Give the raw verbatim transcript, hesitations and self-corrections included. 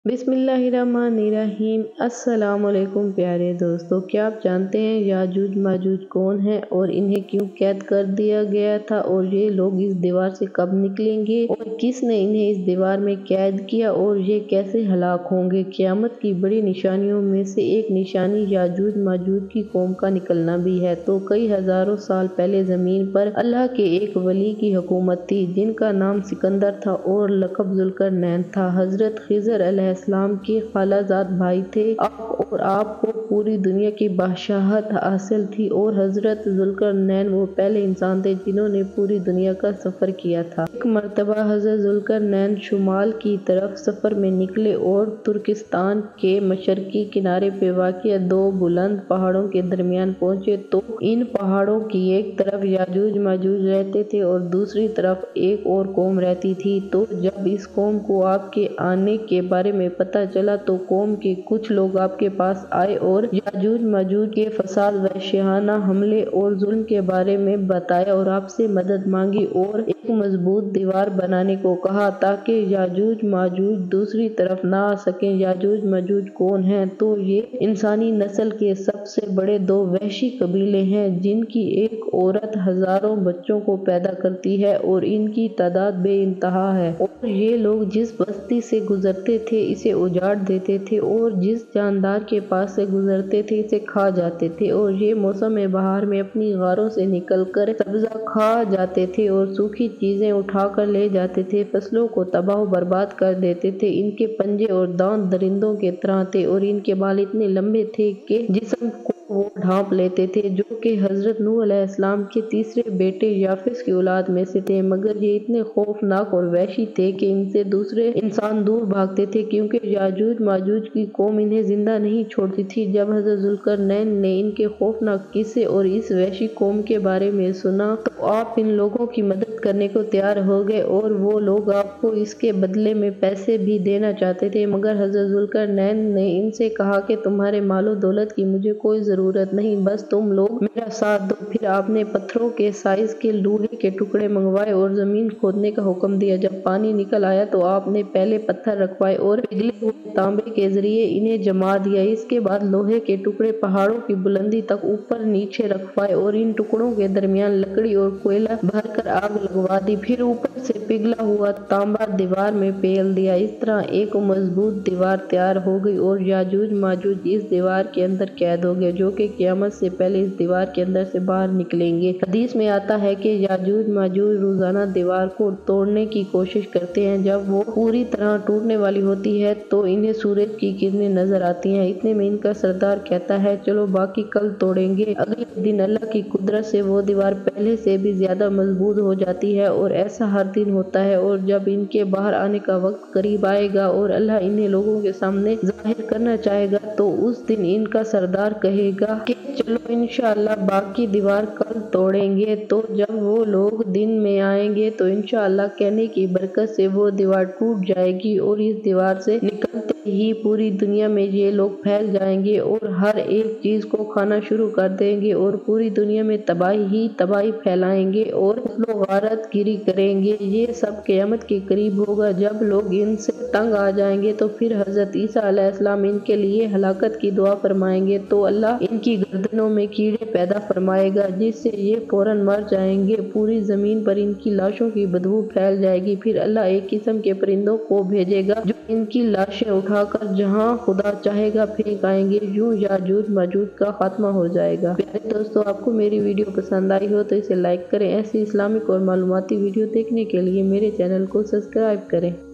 बिस्मिल्लाहिर्रहमानिर्रहीम। अस्सलाम वालेकुम प्यारे दोस्तों, क्या आप जानते हैं याजूज माजूज कौन है और इन्हें क्यों कैद कर दिया गया था और ये लोग इस दीवार से कब निकलेंगे और किसने इन्हें इस दीवार में कैद किया और ये कैसे हलाक होंगे। क़यामत की बड़ी निशानियों में से एक निशानी याजूज माजूज की कौम का निकलना भी है। तो कई हजारों साल पहले ज़मीन पर अल्लाह के एक वली की हुकूमत थी जिनका नाम सिकंदर था और लक़ब ज़ुल्करनैन था। हज़रत ख़िज़र अलैहिस्सलाम के खालाजाद भाई थे आप और आपको पूरी दुनिया की बादशाहत हासिल थी और हज़रत ज़ुल्करनैन वो पहले इंसान थे जिन्होंने पूरी दुनिया का सफ़र किया था। एक मरतबा हज़रत ज़ुल्करनैन शुमाल की तरफ सफ़र में निकले और तुर्किस्तान के मशरकी किनारे पे वाक़िअ दो बुलंद पहाड़ों के दरमियान पहुँचे तो इन पहाड़ों की एक तरफ याजूज माजूज रहते थे और दूसरी तरफ एक और कौम रहती थी। तो जब इस कौम को आपके आने के बारे में पता चला तो कौम के कुछ लोग आपके पास आए और याजूज माजूज के फसाद वहशियाना हमले और जुल्म के बारे में बताया और आपसे मदद मांगी और एक मजबूत दीवार बनाने को कहा ताकि याजूज माजूज दूसरी तरफ ना आ सके। याजूज माजूज कौन है? तो ये इंसानी नस्ल के सबसे बड़े दो वहशी कबीले हैं जिनकी एक औरत हजारों बच्चों को पैदा करती है और इनकी तादाद बेइंतहा है और ये लोग जिस बस्ती से गुजरते थे इसे उजाड़ देते थे और जिस जानदार के पास से गुजरते थे इसे खा जाते थे और ये मौसम बहार में अपनी गारों से निकलकर सब्जा खा जाते थे और सूखी चीजें उठाकर ले जाते थे, फसलों को तबाह बर्बाद कर देते थे। इनके पंजे और दांत दरिंदों के तरह थे और इनके बाल इतने लंबे थे कि जिस्म को वो ढांप लेते थे, जो कि हजरत नूह अलैहिस्सलाम के तीसरे बेटे याफिस की औलाद में से थे। मगर ये इतने खौफनाक और वहशी थे कि इनसे दूसरे इंसान दूर भागते थे क्योंकि याजूज माजूज की कौम इन्हें जिंदा नहीं छोड़ती थी। जब हजरत ज़ुल्करनैन ने इनके खौफनाक किस्से और इस वहशी कौम के बारे में सुना तो आप इन लोगों की मदद करने को तैयार हो गए और वो लोग आपको इसके बदले में पैसे भी देना चाहते थे। मगर हजरत ज़ुल्करनैन ने इनसे कहा कि तुम्हारे मालो दौलत की मुझे कोई जरूरत नहीं, बस तुम लोग मेरा साथ दो। फिर आपने पत्थरों के साइज के लोहे के टुकड़े मंगवाए और जमीन खोदने का हुक्म दिया। जब पानी निकल आया तो आपने पहले पत्थर रखवाए और पिघले हुए तांबे के जरिए इन्हें जमा दिया। इसके बाद लोहे के टुकड़े पहाड़ों की बुलंदी तक ऊपर नीचे रखवाए और इन टुकड़ों के दरमियान लकड़ी और कोयला भरकर आग लगवा दी। फिर ऊपर से पिघला हुआ तांबा दीवार में पेल दिया। इस तरह एक मजबूत दीवार तैयार हो गई और याजूज माजूज इस दीवार के अंदर कैद हो गए, जो कि क़यामत से पहले इस दीवार के अंदर से बाहर निकलेंगे। हदीस में आता है कि याजूज माजूज रोजाना दीवार को तोड़ने की कोशिश करते हैं। जब वो पूरी तरह टूटने वाली होती है तो इन्हें सूरज की किरणें नजर आती हैं। इतने में इनका सरदार कहता है चलो बाकी कल तोड़ेंगे। अगले दिन अल्लाह की कुदरत से वो दीवार पहले से भी ज्यादा मजबूत हो जाती है और ऐसा हर दिन होता है। और जब इनके बाहर आने का वक्त करीब आएगा और अल्लाह इन्हें लोगों के सामने जाहिर करना चाहेगा तो उस दिन इनका सरदार कहेगा कि चलो इंशाअल्लाह बाकी दीवार कल तोड़ेंगे। तो जब वो लोग दिन में आएंगे तो इंशाअल्लाह कहने की बरकत से वो दीवार टूट जाएगी और इस दीवार से निकलते ही पूरी दुनिया में ये लोग फैल जाएंगे और हर एक चीज को खाना शुरू कर देंगे और पूरी दुनिया में तबाही ही तबाही फैलाएंगे और गारत गिरी करेंगे। ये सब क़यामत के करीब होगा। जब लोग इनसे तंग आ जाएंगे तो फिर हजरत ईसा अलैहिस्सलाम इनके लिए हलाकत की दुआ फरमाएंगे तो अल्लाह इनकी गर्दनों में कीड़े पैदा फरमाएगा जिससे ये फौरन मर जाएंगे। पूरी जमीन पर इनकी लाशों की बदबू फैल जाएगी। फिर अल्लाह एक किस्म के परिंदों को भेजेगा जो इनकी लाशें उठाकर जहां खुदा चाहेगा फेंक आएंगे। यूं याजूज माजूज का खात्मा हो जाएगा। प्यारे दोस्तों, आपको मेरी वीडियो पसंद आई हो तो इसे लाइक करें। ऐसी इस्लामिक और मालूमाती वीडियो देखने के लिए मेरे चैनल को सब्सक्राइब करें।